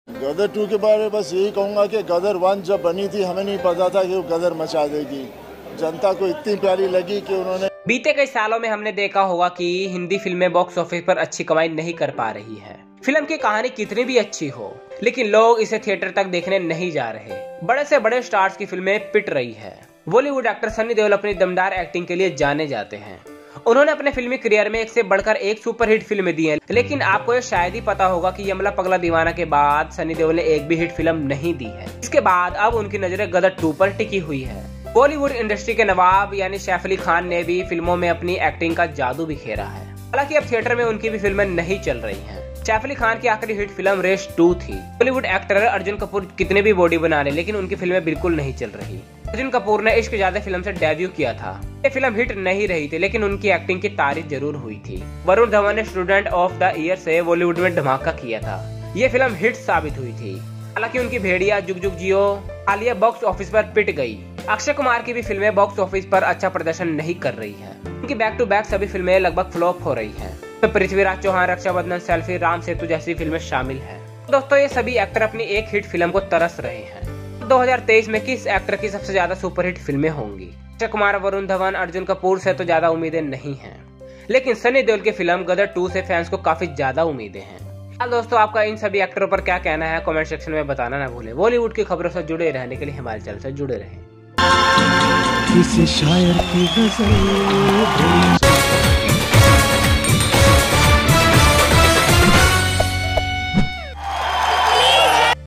गदर 2 के बारे में बस यही कहूँगा कि गदर 1 जब बनी थी हमें नहीं पता था कि वो गदर मचा देगी। जनता को इतनी प्यारी लगी कि उन्होंने बीते कई सालों में हमने देखा होगा कि हिंदी फिल्में बॉक्स ऑफिस पर अच्छी कमाई नहीं कर पा रही हैं। फिल्म की कहानी कितनी भी अच्छी हो, लेकिन लोग इसे थिएटर तक देखने नहीं जा रहे। बड़े से बड़े स्टार्स की फिल्में पिट रही है। बॉलीवुड एक्टर सनी देओल अपनी दमदार एक्टिंग के लिए जाने जाते हैं। उन्होंने अपने फिल्मी करियर में एक से बढ़कर एक सुपरहिट फिल्म दी है, लेकिन आपको ये शायद ही पता होगा कि यमला पगला दीवाना के बाद सनी देओल ने एक भी हिट फिल्म नहीं दी है। इसके बाद अब उनकी नजरें गदर 2 पर टिकी हुई है। बॉलीवुड इंडस्ट्री के नवाब यानी सैफ अली खान ने भी फिल्मों में अपनी एक्टिंग का जादू बिखेरा है। हालांकि अब थिएटर में उनकी भी फिल्में नहीं चल रही हैं। सैफ अली खान की आखिरी हिट फिल्म रेस 2 थी। बॉलीवुड एक्टर अर्जुन कपूर कितने भी बॉडी बना ले, लेकिन उनकी फिल्में बिल्कुल नहीं चल रही। अर्जुन कपूर ने इश्क ज्यादा फिल्म से डेब्यू किया था। ये फिल्म हिट नहीं रही थी, लेकिन उनकी एक्टिंग की तारीफ जरूर हुई थी। वरुण धवन ने स्टूडेंट ऑफ द ईयर से बॉलीवुड में धमाका किया था। ये फिल्म हिट साबित हुई थी। हालांकि उनकी भेड़िया, जुग जुग जियो हालिया बॉक्स ऑफिस पर पिट गई। अक्षय कुमार की भी फिल्में बॉक्स ऑफिस पर अच्छा प्रदर्शन नहीं कर रही है। उनकी बैक टू बैक सभी फिल्में लगभग फ्लॉप हो रही हैं। पृथ्वीराज चौहान, रक्षाबंधन, सेल्फी, राम सेतु जैसी फिल्में शामिल हैं। दोस्तों, ये सभी एक्टर अपनी एक हिट फिल्म को तरस रहे हैं। 2023 में किस एक्टर की सबसे ज्यादा सुपरहिट फिल्में होंगी? अक्षय कुमार, वरुण धवन, अर्जुन कपूर से तो ज्यादा उम्मीदें नहीं हैं, लेकिन सनी देओल की फिल्म गदर 2 से फैंस को काफी ज्यादा उम्मीदें हैं। दोस्तों, आपका इन सभी एक्टरों पर क्या कहना है कमेंट सेक्शन में बताना ना भूलें। बॉलीवुड की खबरों से जुड़े रहने के लिए हमारे चैनल से जुड़े रहें। किसी शायर की गजल